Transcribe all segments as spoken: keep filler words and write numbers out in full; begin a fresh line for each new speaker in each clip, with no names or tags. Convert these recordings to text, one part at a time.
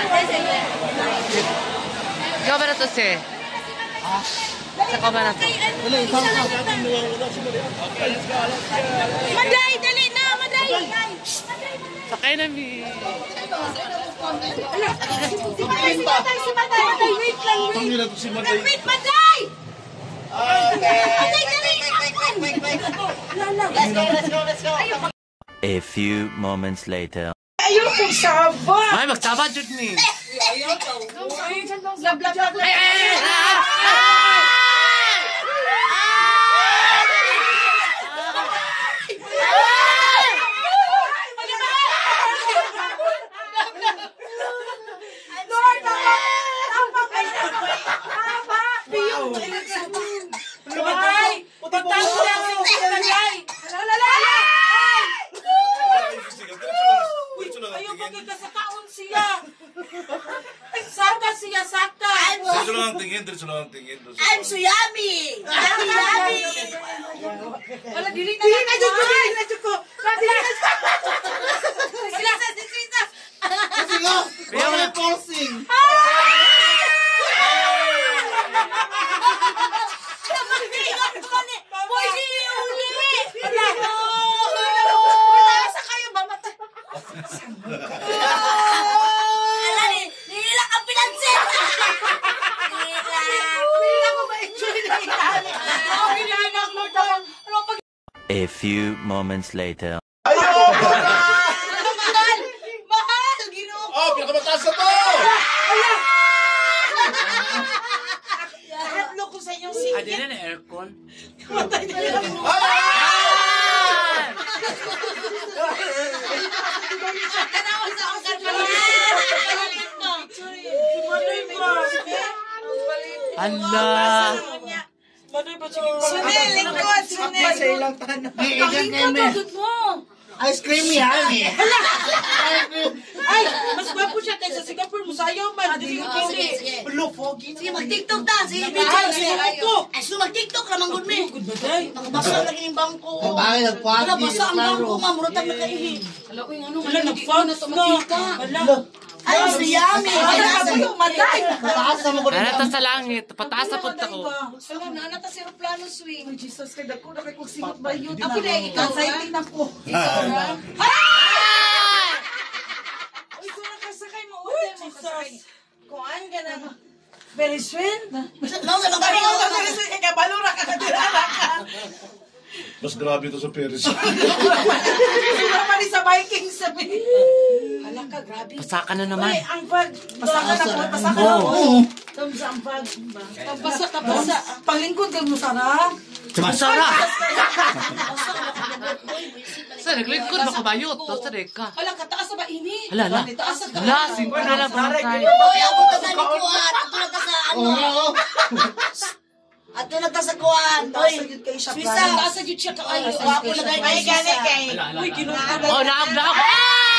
Ikaw ba na to, si? Saka ba na to?
Maday, dali na, maday!
Sakay na, mi.
Si Maday, si Maday, si Maday! Wait lang, wait! Wait, Maday! Maday, dali! Let's go, let's go!
A few moments later.
Ayaw kong saba!
Ay, magsaba, Jud, mi.
Ayaw daw. Lab, lab, lab, lab.
Ay, ay, ay, ay!
Ayaw magkakasakaon siya. Saka siya, saka.
Diretso lang ang tingin, diretso lang ang tingin.
I'm so yummy. Yummy, yummy. Wala, dili na. Dili na, dili na, dili na, dili na. Dili na. Sila, sila.
Kasi nga, wala tossing.
A few moments later.
Ayaw!
Mahal! Mahal! Ginoo ko!
Oh, pinakamataas na to!
Hatlo ko sa inyong
Ah,
singit.
di na na aircon.
Matay na lang mo. Tanawa sa akong kalmahan. Manoy mo.
Ala!
Manoy ba sige? Sunil, lingkod, sunil.
Sa ilang tanong.
Lingkod, agad mo.
Ice cream yan eh.
Ay, mas gwapo siya kaysa Singapore. Musayaw man. Dili ko
Sige, sige.
Blue foggy.
Sige, mag-tiktok ta. Sige,
Ay,
video.
sige, TikTok.
Ay, so mag-tiktok naman good me.
Good ba, day?
Nakabasa lagi yung bangko.
Bakit nagpati?
Wala, basa ang bangko, ma'am. Murutang na kaihi.
Wala, nag-found na.
Ay, so yummy.
Wala ka yung matay.
Mataas naman ko rin.
Nana ta sa langit. Pataas na punta ko.
Wala, nanata si aeroplano swing.
Ay, Jesus, kaya ko na kay kong singot ba yun?
Ako na, ikaw,
Exciting na po.
Uy, kung nakasakay mo, uy, Jesus. Kuhaan ka na. Very swin.
No, sa mga bangko.
Kabalura ka na dinala ka.
Mas grabe ito sa Paris.
Sura pa rin sa Viking sabi. Hala ka, grabe.
Pasaka na naman.
Uy, ang bag. Pasaka na po, pasaka na po. Thumbs ang bag. Pabasa ka, basa. Paglingkod ka mo, Sarah.
Masara! Sa naglingkod ba kabayot? To sa reka.
Hala, kataas na ba ini?
Hala, hala.
Taas na
Hala, simple na lang ba tayo?
Uy, ako ka na ni Kuan. Ato na ka sa ano. Ato na ka sa Kuan. Uy, Swisa.
Taas na yun siya ka. Ay,
Ako na kayo kay Swisa.
Uy, kinuha na.
Oh, naab na ako!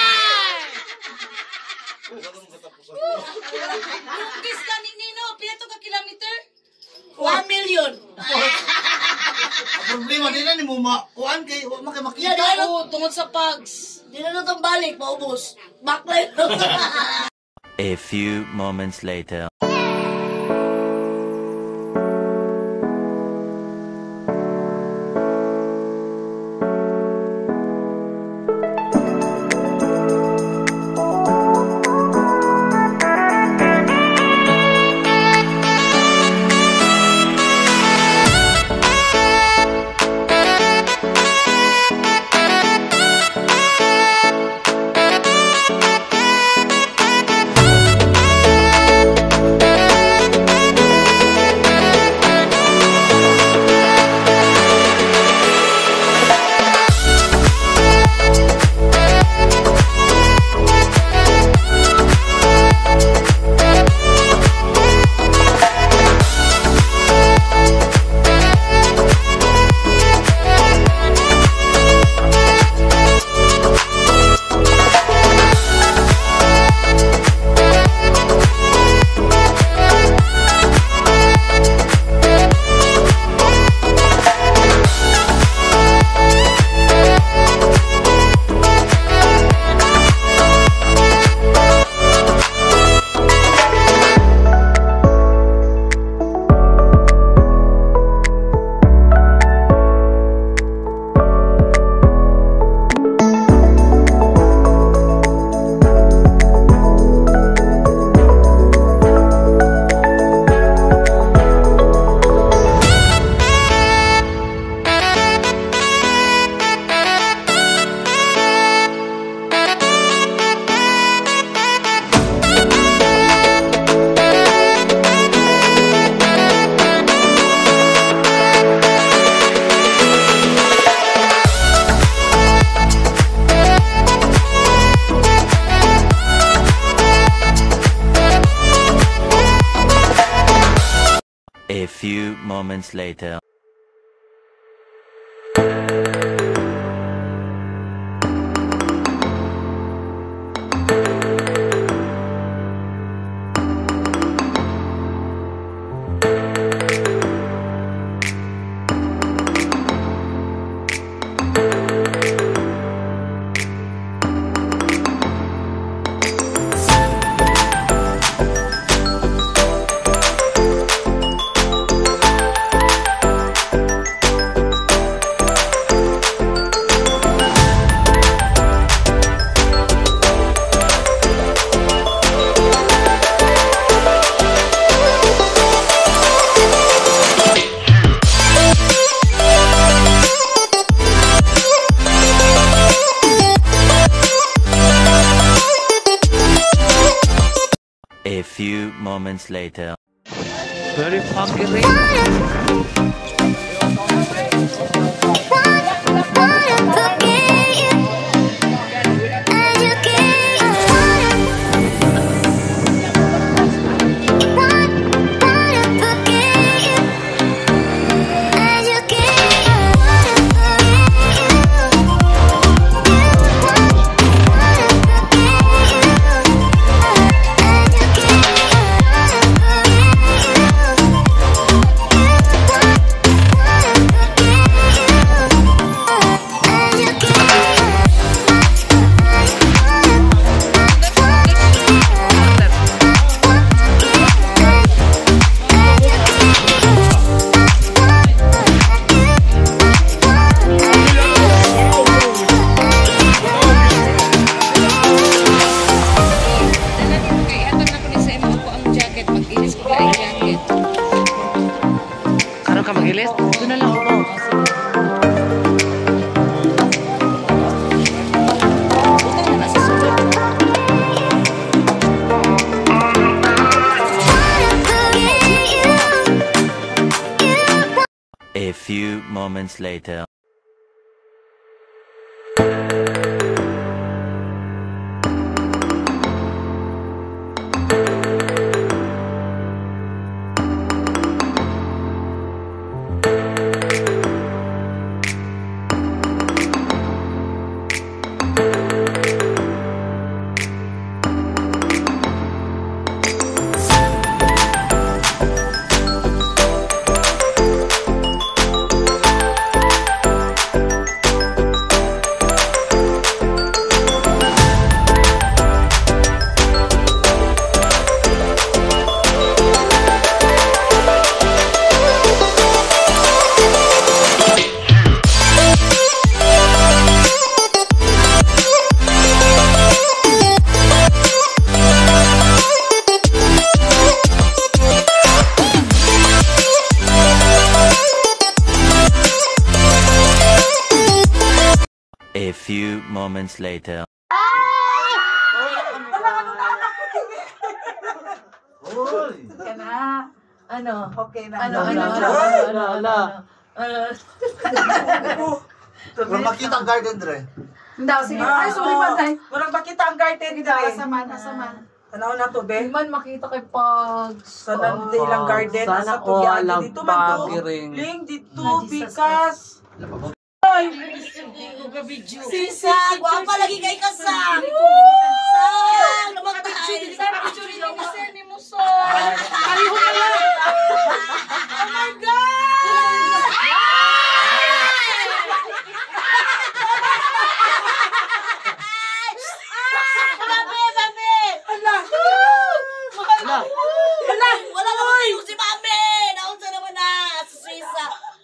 Yung kiss ka ni Nino, pinato ka kilometer?
One million.
Problema din na ni mo makuan kay wa man kay
Yeah,
makita.
dahil
Oo, tungod sa pags.
di na nung balik, maubos. Backline.
A few moments later. A few moments later. A few moments later.
Very funky ring. Karon ka magilis? Ito na lang ako.
A few moments later. A few moments later.
Ka na. Ano? Okay na. Ano,
Ano,
ano,
ano,
ano, ano, ano, ano.
Kung makita ang garden, Dre.
Hindi, sige. Ay, sorry man, tay.
Walang makita ang garden
Hindi,
dre.
asaman, asaman.
Tanaw na to,
Hindi
be.
man makita kay Pag.
Sa nang ilang garden,
Sana
asa to
all
yan.
ang
Dito man to.
pagiring.
Ling, dito,
Nadisa
pikas.
Sisag, wapa lagi kay kasang. Sang, namatay. Oh my God! Babe, babe!
Ala!
Wala! Wala naman yung si Mami! Naunsa naman na! Sa Suisa!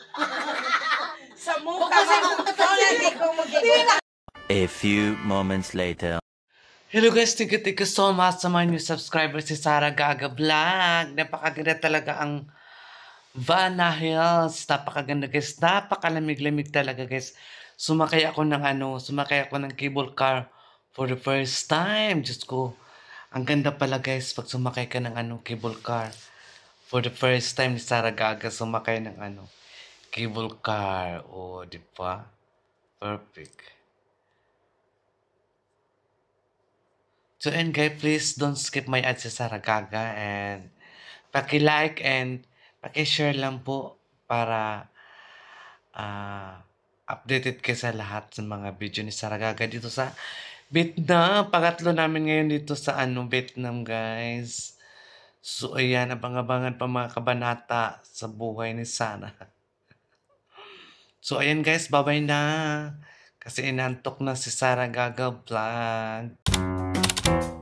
Sa mukha mo. Hindi ko magiging.
A few moments later.
Hello guys, thank you, thank you so much sa mga new subscribers si Sarah Gaga Vlog. Napakaganda talaga ang Vanna Hills. Napakaganda guys. Napakalamig-lamig talaga guys. Sumakay ako ng ano, sumakay ako ng cable car for the first time. Diyos ko, ang ganda pala guys pag sumakay ka ng ano, cable car. For the first time ni Sarah Gaga sumakay ng ano, cable car. Oh, di ba? Perfect. So, and guys, please don't skip my ads sa Sarah Gaga and paki-like and Paki-share lang po para ah, updated kayo sa lahat sa mga video ni Saragaga dito sa Vietnam. Pangatlo namin ngayon dito sa ano, Vietnam, guys. So, ayan, abang-abangan pa mga kabanata sa buhay ni Sana. So, ayan guys, bye-bye na. Kasi inantok na si Saragaga Vlog.